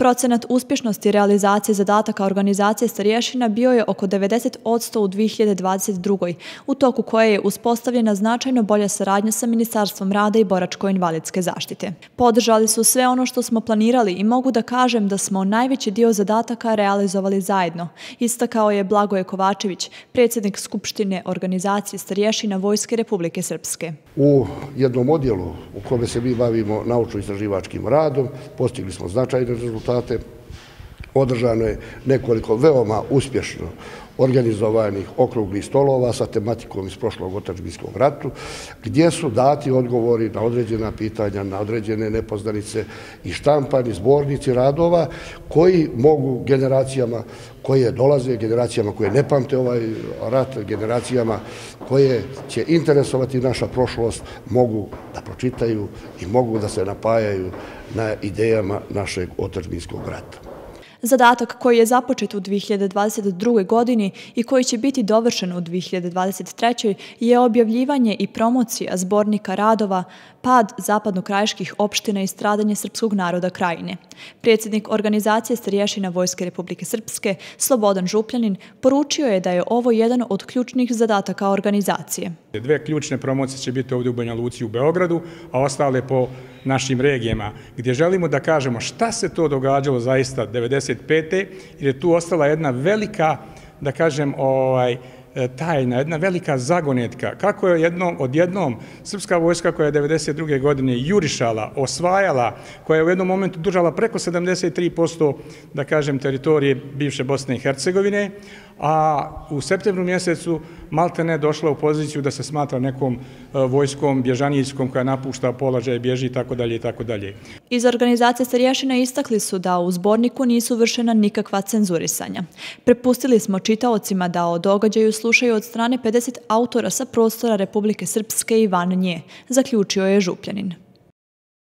Procenat uspješnosti realizacije zadataka organizacije starješina bio je oko 90% u 2022. u toku koje je uspostavljena značajno bolja saradnja sa Ministarstvom rada i boračko-invalidske zaštite. Podržali su sve ono što smo planirali i mogu da kažem da smo najveći dio zadataka realizovali zajedno, istakao je Blagoje Kovačević, predsjednik Skupštine organizacije starješina Vojske Republike Srpske. U jednom odjelu u kome se mi bavimo naučno-istraživačkim radom postigli smo značajne rezultate. Održano je nekoliko veoma uspješno organizovanih okruglih stolova sa tematikom iz prošlog otadžbinskog ratu, gdje su dati odgovori na određena pitanja, na određene nepoznanice i štampani zbornici radova koji mogu generacijama koje dolaze, generacijama koje ne pamte ovaj rat, generacijama koje će interesovati naša prošlost, mogu da pročitaju i mogu da se napajaju na idejama našeg otadžbinskog rata. Zadatak koji je započet u 2022. godini i koji će biti dovršen u 2023. je objavljivanje i promocija zbornika radova Pad zapadnokrajiških opština i stradanje srpskog naroda Krajine. Predsjednik organizacije starješina Vojske Republike Srpske, Slobodan Župljanin, poručio je da je ovo jedan od ključnih zadataka organizacije. Dve ključne promocije će biti ovdje u Banja Luci i u Beogradu, a ostale po našim regijama, gdje želimo da kažemo šta se to događalo zaista 1995. jer je tu ostala jedna velika, da kažem, tajna, jedna velika zagonetka. Kako je odjednom srpska vojska koja je 1992. godine jurišala, osvajala, koja je u jednom momentu držala preko 73%, da kažem, teritorije bivše Bosne i Hercegovine, a u septembru mjesecu maltene došla u poziciju da se smatra nekom vojskom bježanijskom koja napušta položaj, bježi itd. itd. Iz organizacije starješina istakli su da u zborniku nisu vršena nikakva cenzurisanja. Prepustili smo čitaocima da o događaju slušaju od strane 50 autora sa prostora Republike Srpske i van nje, zaključio je Župljanin.